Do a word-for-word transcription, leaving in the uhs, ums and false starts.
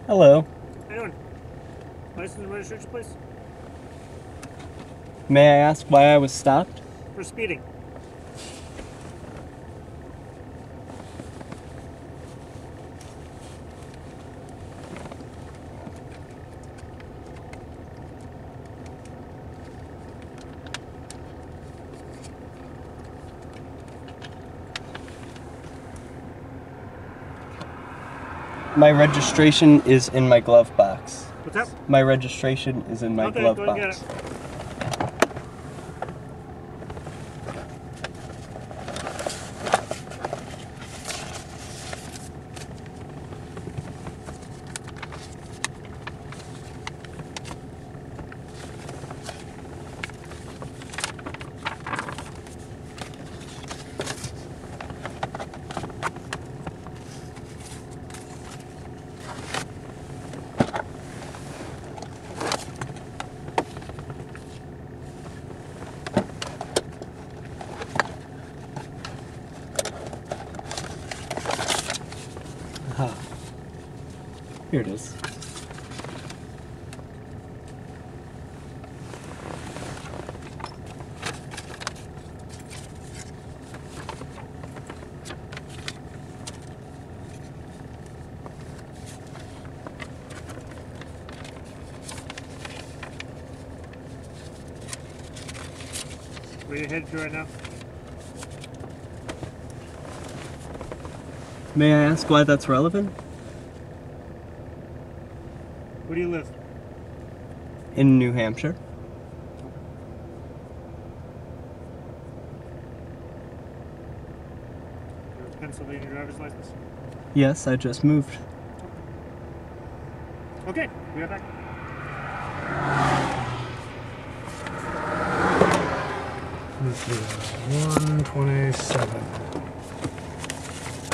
Hello. How you doing? License and registration, please? May I ask why I was stopped? For speeding. My registration is in my glove box. What's that? My registration is in my Okay, glove go and get box. it. Aha. Here it is. Where are you headed to right now? May I ask why that's relevant? Where do you live? In New Hampshire. You have a Pennsylvania driver's license? Yes, I just moved. Okay, be right back. This is one twenty-seven.